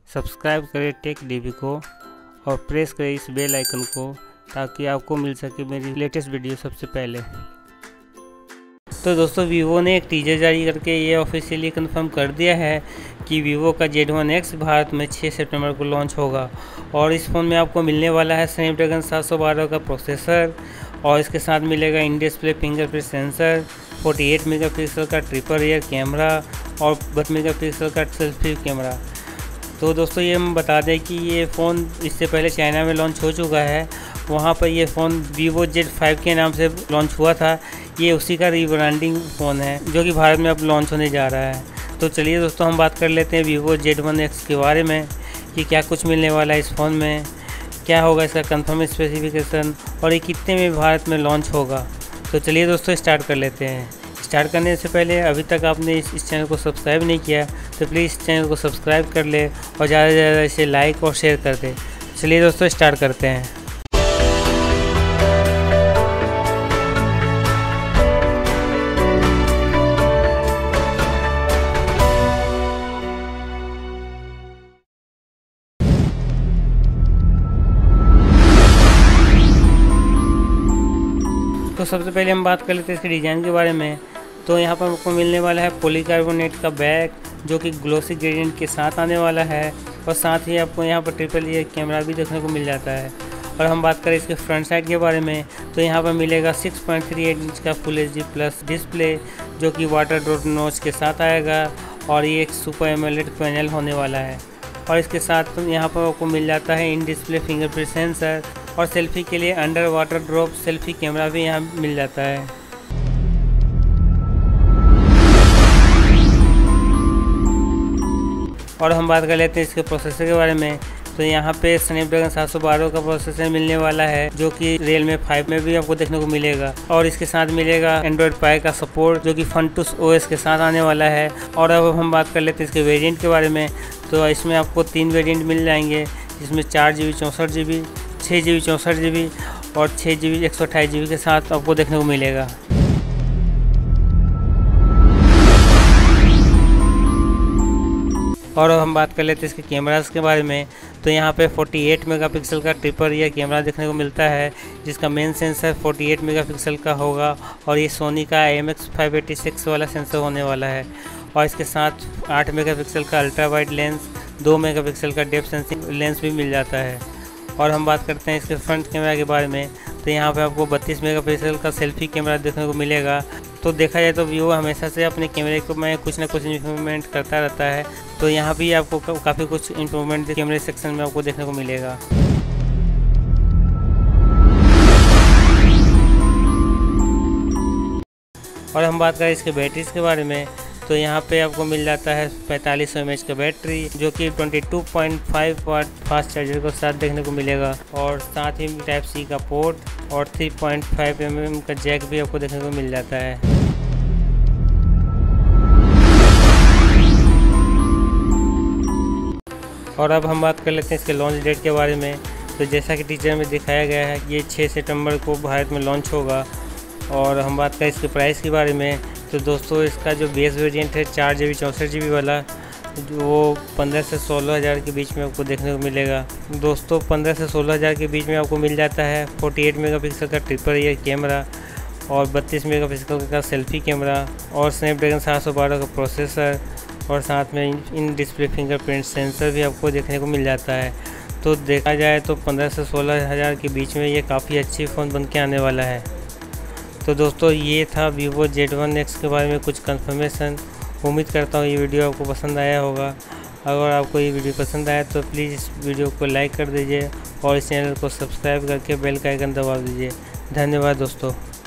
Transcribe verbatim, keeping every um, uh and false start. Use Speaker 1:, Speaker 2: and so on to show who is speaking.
Speaker 1: Subscribe करें take dB को और प्रेस करें इस बेल आइकन को ताकि आपको मिल सके मेरी लेटेस्ट वीडियो सबसे पहले। तो दोस्तों वीवो ने एक टीजर जारी करके ये ऑफिशियली कंफर्म कर दिया है कि वीवो का जेड वन एक्स भारत में छह सितंबर को लॉन्च होगा और इस फ़ोन में आपको मिलने वाला है स्नैपड्रैगन सात सौ बारह का प्रोसेसर और इसके साथ मिलेगा इन डिस्प्ले फिंगरप्रिंट सेंसर, अड़तालीस मेगापिक्सल का ट्रिपल रियर कैमरा और बत्तीस मेगापिक्सल का सेल्फी कैमरा। तो दोस्तों ये हम बता दें कि ये फ़ोन इससे पहले चाइना में लॉन्च हो चुका है, वहाँ पर ये फ़ोन वीवो जेड फाइव के नाम से लॉन्च हुआ था। ये उसी का रीब्रांडिंग फ़ोन है जो कि भारत में अब लॉन्च होने जा रहा है। तो चलिए दोस्तों हम बात कर लेते हैं वीवो जेड वन एक्स के बारे में कि क्या कुछ मिलने वाला है इस फ़ोन में, क्या होगा इसका कंफर्म स्पेसिफिकेशन और ये कितने में भारत में लॉन्च होगा। तो चलिए दोस्तों स्टार्ट कर लेते हैं। स्टार्ट करने से पहले अभी तक आपने इस, इस चैनल को सब्सक्राइब नहीं किया तो प्लीज़ इस चैनल को सब्सक्राइब कर ले और ज़्यादा से ज़्यादा इसे लाइक और शेयर कर दे। चलिए दोस्तों स्टार्ट करते हैं। तो सबसे पहले हम बात कर लेते हैं इसके डिज़ाइन के बारे में। तो यहाँ पर आपको मिलने वाला है पॉलीकार्बोनेट का बैक जो कि ग्लोसी ग्रेडियंट के साथ आने वाला है और साथ ही आपको यहाँ पर ट्रिपल ईयर कैमरा भी देखने को मिल जाता है। और हम बात करें इसके फ्रंट साइड के बारे में तो यहाँ पर मिलेगा छह पॉइंट तीन आठ इंच का full H D plus display जो कि वाटर ड्रॉप नॉच के साथ आएगा और ये एक सुपर एमोलेड पैनल होने वाला है। और इसके साथ यहाँ पर आपको मिल जाता है इन डिस्प्ले फिंगरप्रिंट सेंसर और सेल्फी के लिए under water drop selfie camera भी यहाँ मिल जाता है। और हम बात कर लेते हैं इसके प्रोसेसर के बारे में। तो यहाँ पे स्नैपड्रैगन सात सौ बारह का प्रोसेसर मिलने वाला है जो कि रियलमी फाइव में भी आपको देखने को मिलेगा और इसके साथ मिलेगा एंड्रॉयड पाई का सपोर्ट जो कि फंटूस ओएस के साथ आने वाला है। और अब हम बात कर लेते हैं इसके वेरिएंट के बारे में। तो इसमें आपको तीन वेरिएंट मिल जाएंगे जिसमें चार जी बी चौंसठ जी बी छः जी बी चौंसठ जी बी और छः जी बी एक सौ अट्ठाईस जी बी के साथ आपको देखने को मिलेगा। और अब हम बात कर लेते हैं इसके कैमरास के बारे में। तो यहाँ पे अड़तालीस मेगापिक्सल का ट्रिपल रियर कैमरा देखने को मिलता है जिसका मेन सेंसर अड़तालीस मेगापिक्सल का होगा और ये सोनी का I M X five eighty six वाला सेंसर होने वाला है। और इसके साथ आठ मेगापिक्सल का अल्ट्रा वाइड लेंस, दो मेगापिक्सल का डेप्थ सेंसिंग लेंस भी मिल जाता है। और हम बात करते हैं इसके फ्रंट कैमरा के बारे में। तो यहाँ पे आपको बत्तीस मेगापिक्सल का सेल्फी कैमरा देखने को मिलेगा। तो देखा जाए तो वीवो हमेशा से अपने कैमरे को में कुछ ना कुछ इम्प्रूवमेंट करता रहता है, तो यहाँ भी आपको काफ़ी कुछ इम्प्रूवमेंट कैमरे सेक्शन में आपको देखने को मिलेगा। और हम बात करें इसके बैटरीज के बारे में। तो यहाँ पे आपको मिल जाता है पैंतालीस सौ एम एच का बैटरी जो कि बाईस पॉइंट पाँच वाट फास्ट चार्जर के साथ देखने को मिलेगा और साथ ही टाइप सी का पोर्ट और तीन पॉइंट पाँच एम एम का जैक भी आपको देखने को मिल जाता है। और अब हम बात कर लेते हैं इसके लॉन्च डेट के बारे में। तो जैसा कि टीजर में दिखाया गया है ये छः सितंबर को भारत में लॉन्च होगा। और हम बात करें इसके प्राइस के बारे में। तो दोस्तों इसका जो बेस वेरिएंट है चार जी बी चौंसठ जी बी वाला वो पंद्रह से सोलह हज़ार के बीच में आपको देखने को मिलेगा। दोस्तों पंद्रह से सोलह हज़ार के बीच में आपको मिल जाता है अड़तालीस मेगापिक्सल का ट्रिपल रियर कैमरा और बत्तीस मेगापिक्सल का सेल्फी कैमरा और स्नैपड्रैगन सात सौ बारह का प्रोसेसर और साथ में इन डिस्प्ले फिंगरप्रिंट सेंसर भी आपको देखने को मिल जाता है। तो देखा जाए तो पंद्रह से सोलह हज़ार के बीच में ये काफ़ी अच्छी फ़ोन बन के आने वाला है। तो दोस्तों ये था वीवो जेड वन एक्स के बारे में कुछ कंफर्मेशन। उम्मीद करता हूँ ये वीडियो आपको पसंद आया होगा। अगर आपको ये वीडियो पसंद आया तो प्लीज़ इस वीडियो को लाइक कर दीजिए और इस चैनल को सब्सक्राइब करके बेल का आइकन दबा दीजिए। धन्यवाद दोस्तों।